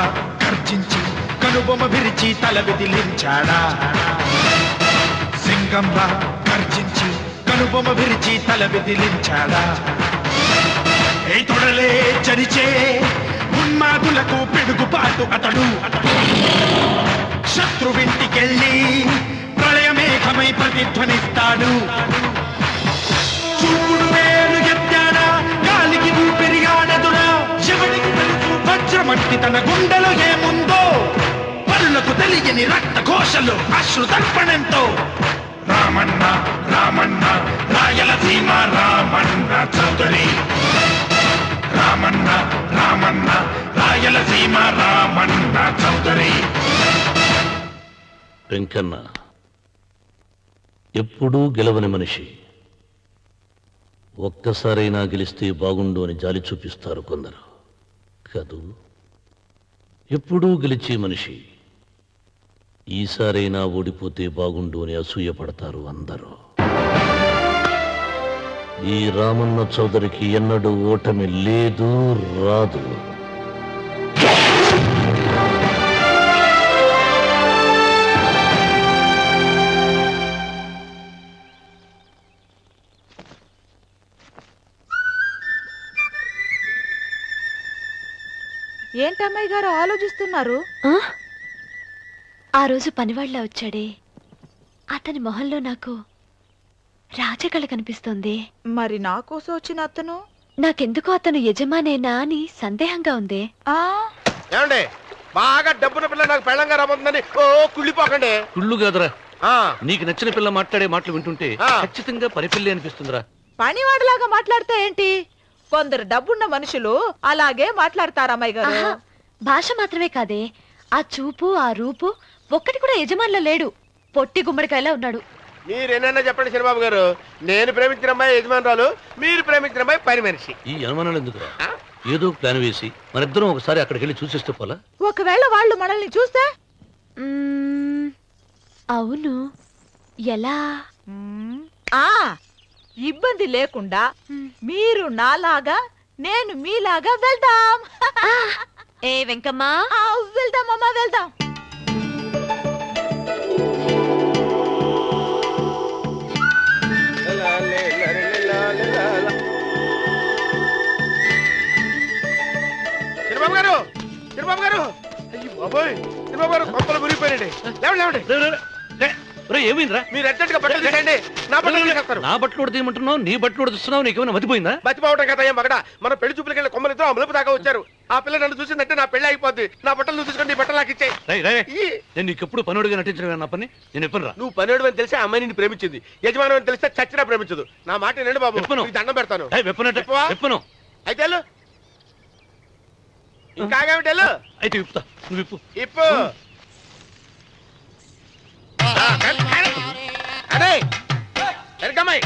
గర్జించి కనుబొమ్మ విరిచి తల విదిలించాడా సింగంలా గర్జించి కనుబొమ్మ విరిచి తల విదిలించాడా ఏ తొడలే చరిచే ఉన్మాదులకు పిడుగుపాటు అతడు శత్రువింటికెళ్ళి ప్రళయమేఘమై ప్రతిధ్వనిస్తాడు చూపుడు వేలు ఎత్తాడా గాలికి ఊపిరిగాడదురా శివుడికి తెలుసు వజ్రమట్టి తన గుండెలో ఏముందో పరులకు తెలియని రక్త ఘోషలు అశ్రు తర్పణంతో రామన్న రామన్న రాయలసీమ రామన్న చౌదరి రామన్న రామన్న రాయలసీమ రామన్న చౌదరి. వెంకన్న ఎప్పుడూ గెలవని మనిషి. ఒక్కసారైనా గెలిస్తే బాగుండు అని జాలి చూపిస్తారు కొందరు కాదు. ఎప్పుడూ గెలిచే మనిషి ఈసారైనా ఓడిపోతే బాగుండు అని అసూయపడతారు అందరూ. ఈ రామన్న చౌదరికి ఎన్నడూ ఓటమి లేదు, రాదు. ఏంటమ్మాయి గారు ఆలోచిస్తున్నారు? ఆ రోజు పనివాళ్ళ వచ్చాడే, అతని మొహంలో నాకు రాజకళ కనిపిస్తోంది. మరి నా కోసం వచ్చిన అతను? నాకెందుకో అతను యజమానేనా అని సందేహంగా ఉంది. ఏమండి బాగా డబ్బున పిల్ల నాకు పెళ్ళంగా రాబోతుందని ఓ కుళ్ళిపోకండి. కుళ్ళు కాదురా, నీకు నచ్చిన పిల్ల మాట్లాడే మాటలు వింటుంటే ఖచ్చితంగా పని పిల్లి అనిపిస్తుందిరా. పనివాడిలాగా మాట్లాడితే ఏంటి? కొందరు డబ్బున్న మనుషులు అలాగే మాట్లాడతారు అమ్మాయి గారు. భాష మాత్రమే కాదే, ఆ చూపు ఆ రూపు ఒక్కటి కూడా యజమానిలో లేడు. పొట్టి గుమ్మడికాయలా ఉన్నాడు. మీరేనన్నా చెప్పండి చంద్రబాబు గారు, నేను ప్రేమించిన అమ్మాయి యజమానురాలు, మీరు ప్రేమించిన అమ్మాయి పని మనిషి. ఈ అనుమానాలు ఎందుకురా? ఏదో ప్లాన్ వేసి మనిద్దరం ఒకసారి అక్కడికి వెళ్ళి చూసేస్తే పోలా? ఒకవేళ వాళ్ళు మనల్ని చూస్తే? అవును, ఎలా? ఇబ్బంది లేకుండా మీరు నాలాగా నేను మీలాగా వెళ్దాం. ఏ వెంకమ్మ, వెళ్దామమ్మా వెళ్దాం. చంద్రబాబు గారు, చంద్రబాబు గారు, అయ్యో బాబోయ్, చంద్రబాబు గారు కొంపలు మురిగిపోయారండి. ఏమైందిరా? మీరు అర్జెంట్ గా బట్టలు తీసేయండి. నా బట్టలు నా బట్టలు కూడా తీయమంటున్నావు, నీ బట్టలు కూడా తీస్తున్నావు. నీకేమైనా మతిపోయిందా? మతిపోవటం కదా ఏం మగడ. మన పెళ్లి చూపులకి వెళ్ళి కొమ్మలితో అమలుపు దాకా వచ్చారు. ఆ పిల్ల నన్ను చూసిందంటే నా పెళ్లి అయిపోద్ది. నా బట్టలు నువ్వు తీసుకొని నీ బట్టలు నాకు ఇచ్చాయి. నేను నీకు ఎప్పుడు పనుడిగా నటించడం నా పని. నేను ఎప్పుడు రా? నువ్వు పనుడు అని తెలిసి అమ్మాయి నిన్ను ప్రేమించింది, యజమాని అని తెలిస్తే చచ్చినా ప్రేమించదు. నా మాట వినండి బాబు, దండం పెడతాను. అయితే ఇంకా అయితే విప్పుతా, నువ్వు విప్పు. ఇప్పు. అదే వెనకమ్మాయి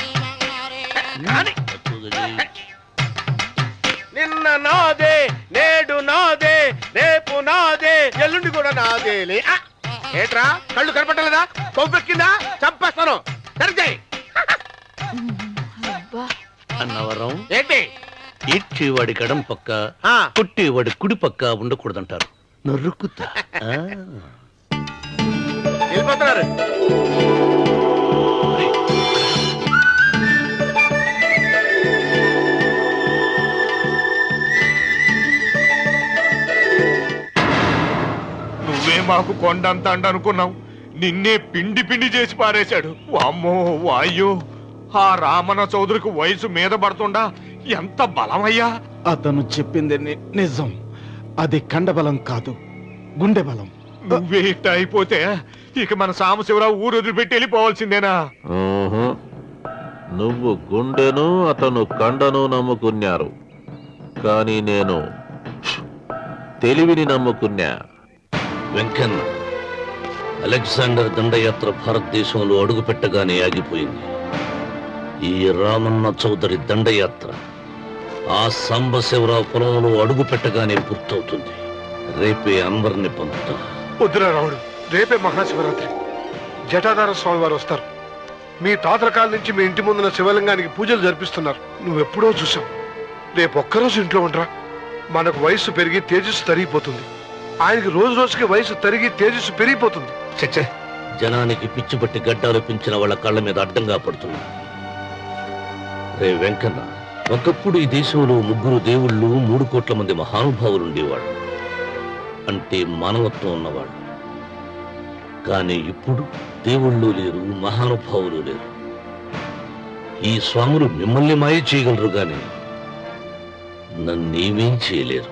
నిన్న నాదే, నేడు నాదే, రేపు నాదే, ఎల్లుండి కూడా నాదేలే. ఏట్రా కళ్ళు కనపట్టలేదా? కొవ్వెక్కిందా? చంపేస్తాను. సరిచేయి. అన్నవరం ఏంటి? ఇచ్చేవాడి గడం పక్క, కొట్టేవాడి కుడి పక్క ఉండకూడదంటారు. నరుకుతా. వెళ్ళిపోతున్నారు. నువ్వే మాకు కొండంత అండ అనుకున్నావు, నిన్నే పిండి పిండి చేసి పారేశాడు. వామ్మో వాయ్యో, ఆ రామన్న చౌదరికి వయసు మీద పడుతుండా ఎంత బలమయ్యా. అతను చెప్పింది నిజం. అది కండబలం కాదు, గుండె బలం. నువ్వే ఇట్ట అయిపోతే ఇక మన సాంబశివరావు ఊరు వదిలిపెట్టి వెళ్ళిపోవాల్సిందేనా? నువ్వు గుండెను అతను కండను నమ్ముకున్నారు, కానీ నేను తెలివిని నమ్ముకున్నా. వెంకన్న, అలెగ్జాండర్ దండయాత్ర భారతదేశంలో అడుగుపెట్టగానే ఆగిపోయింది. ఈ రామన్న చౌదరి దండయాత్ర ఆ సాంబశివరావు పొలంలో అడుగుపెట్టగానే పూర్తవుతుంది. రేపే అందరిని పంపుతా. వద్దురా రావుడు, రేపే మహాశివరాత్రి. జటాధార స్వామి వారు వస్తారు. మీ తాతల కాల నుంచి మీ ఇంటి ముందున శివలింగానికి పూజలు జరిపిస్తున్నారు. నువ్వెప్పుడో చూసావు. రేపు ఒక్కరోజు ఇంట్లో ఉండరా. మనకు వయస్సు పెరిగి తేజస్సు తరిగిపోతుంది. ఆయనకి రోజు రోజుకి వయసు తరిగి తేజస్సు పెరిగిపోతుంది. చచ్చే, జనానికి పిచ్చి పట్టి గడ్డాలు పెంచిన వాళ్ళ కళ్ళ మీద అడ్డంగా పడుతున్నా. రే వెంకన్న, ఒకప్పుడు ఈ దేశంలో 3 దేవుళ్ళు 3 కోట్ల మంది మహానుభావులు ఉండేవాళ్ళు, అంటే మానవత్వం ఉన్నవాళ్ళు. కానీ ఇప్పుడు దేవుళ్ళు లేరు, మహానుభావులు లేరు. ఈ స్వాములు మిమ్మల్ని మాయ చేయగలరు గాని నన్నేమేం చేయలేరు.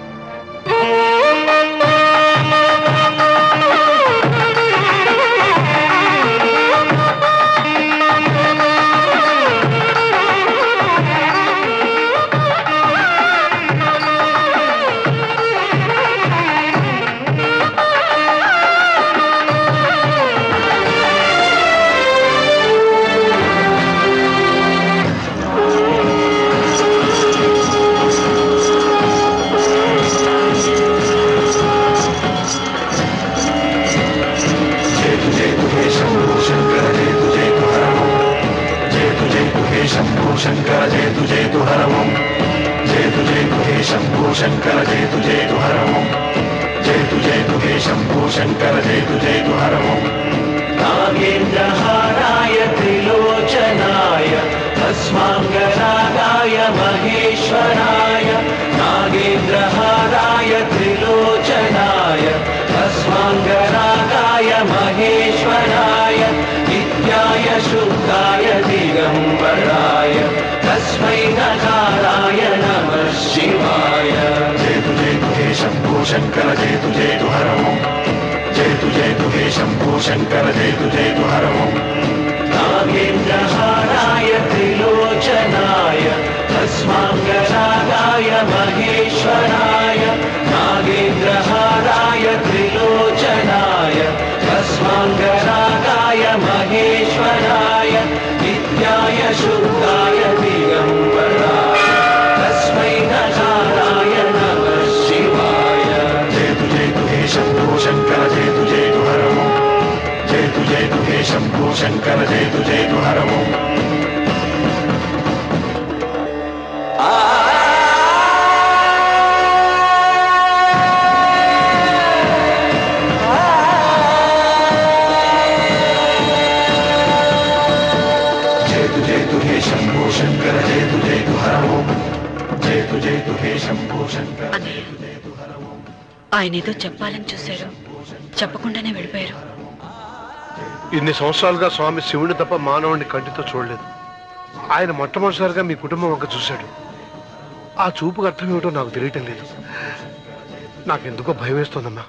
శంకర జయతు జయతు హర ఓం జయతు జయతు హే శంభో శంకర జయతు జయతు హర ఓం జయతు జయతు హే శంభో శంకర జయతు జయతు హర ఓం నాగేంద్రహారాయ త్రిలోచనాయ భస్మాంగరాగాయ మహేశ్వరాయ నాగేంద్రహారాయ త్రిలోచనాయ భస్మాంగరాగాయ మహేశ్వరాయ నిత్యాయ శుద్ధాయ దిగంబరాయ తస్మై నకారాయ నమః శివాయ జయతు జయతు హే శంభో శంకర జయతు జయతు హర ఓం జయతు జయతు హే శంభో శంకర జయతు జయతు హర ఓం నాగేంద్రహారాయ త్రిలోచనాయ భస్మాంగరాగాయ మహేశ్వరాయ నాగేంద్రహారాయ త్రిలోచనాయ భస్మాంగరాగాయ మహేశ్వరాయ నిత్యాయ శుద్ధాయ దిగంబరాయ తస్మై నకారాయ నమః శివాయ జయతు జయతు హే శంభో శంకర జయతు జయతు హర ఓం జయతు జయతు హే శంభో శంకర జయతు జయతు హర ఓం జయతు జయతు హే శంభో శంకర జయతు జయతు హర ఓం జయతు జయతు హే శంభో శంకర జయతు జయతు హర ఓం ఆయన ఏదో చెప్పాలని చూశారు, చెప్పకుండానే వెళ్ళిపోయారు. ఇన్ని సంవత్సరాలుగా స్వామి శివుని తప్ప మానవుడిని కంటితో చూడలేదు. ఆయన మొట్టమొదటిసారిగా మీ కుటుంబం వంక చూశాడు. ఆ చూపుకు అర్థం ఏమిటో నాకు తెలియటం లేదు. నాకెందుకో భయం వేస్తోందమ్మా.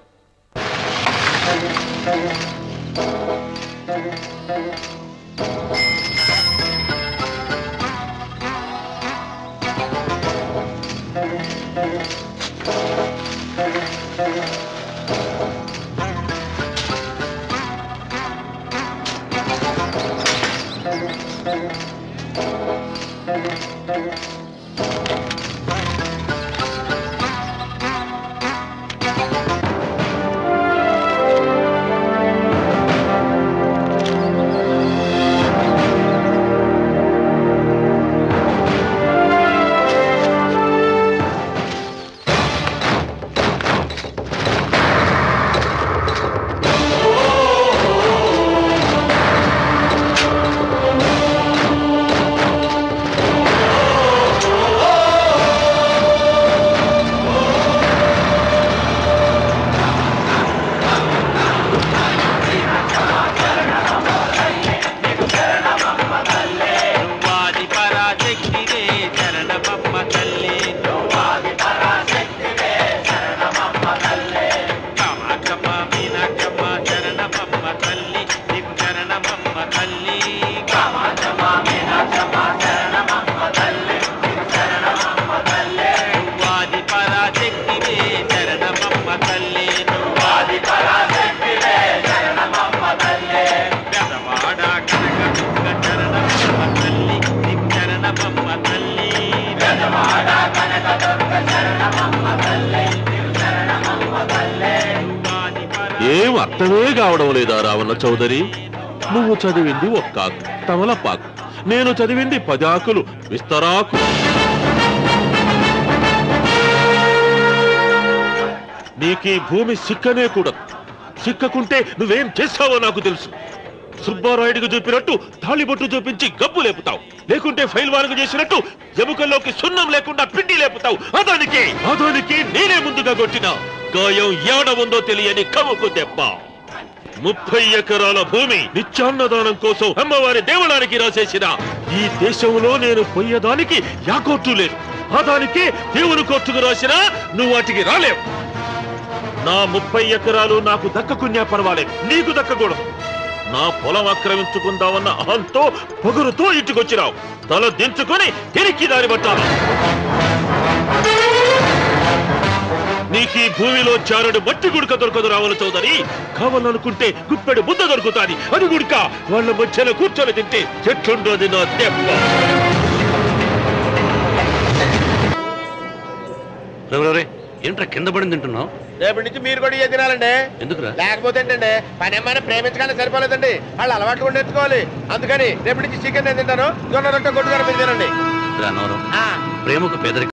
ఏం అర్థమే కావడం లేదా రావణ చౌదరి? నువ్వు చదివింది ఒక్కాకు తమలపాకు, నేను చదివింది 10 ఆకులు విస్తరాకు. నీకీ భూమి సిక్కనే కూడదు. సిక్కకుంటే నువ్వేం చేస్తావో నాకు తెలుసు. సుబ్బారాయుడికి చూపినట్టు తాళిబొట్టు చూపించి గబ్బు లేపుతావు, లేకుంటే ఫైల్ వారకు చేసినట్టు ఎముకల్లోకి సున్నం లేకుండా పిండి లేపుతావు. అదానికి నేనే ముందుగా కొట్టిన గాయం ఏడ ఉందో తెలియని కముకు దెబ్బ. 30 ఎకరాల భూమి నిత్యాన్నదానం కోసం అమ్మవారి దేవాలయానికి రాసేసిన ఈ దేశంలో నేను పోయేదానికి యా కోర్టు లేదు. అదానికి దేవుని కోర్టుకు రాసినా నువ్వు వాటికి రాలేవు. నా 30 ఎకరాలు నాకు దక్కకున్నా పర్వాలేదు, నీకు దక్కకూడదు. నా పొలం ఆక్రమించుకుందామన్న అహంతో పొగరుతో ఇంటికొచ్చినావు. తల దించుకొని తిరిగి దారి పట్టాలి. నీకీ భూమిలో చారుడు మట్టి గుడక దొరకదు రావుల చౌదరి. కావాలనుకుంటే గుప్పెడు బుద్ధ దొరుకుతాది. అది గుడక వాళ్ళ మధ్యలో కూర్చొని తింటే చెట్లుండోది నా దెబ్బ. ఏంట్రా కింద పడింది తింటున్నావు? రేపటి నుంచి మీరు కూడా ఇదే తినాలండి. ఎందుకురా? లేకపోతే ఏంటండి, పని ఏమైనా ప్రేమించగానే సరిపోలేదండి, వాళ్ళు అలవాట్లు కూడా నేర్చుకోవాలి. అందుకని రేపటి నుంచి చికెన్ నేను తింటాను, జొన్న రొట్టె కొట్టుగానే మీరు తినండి. ప్రేమకు పేదరికం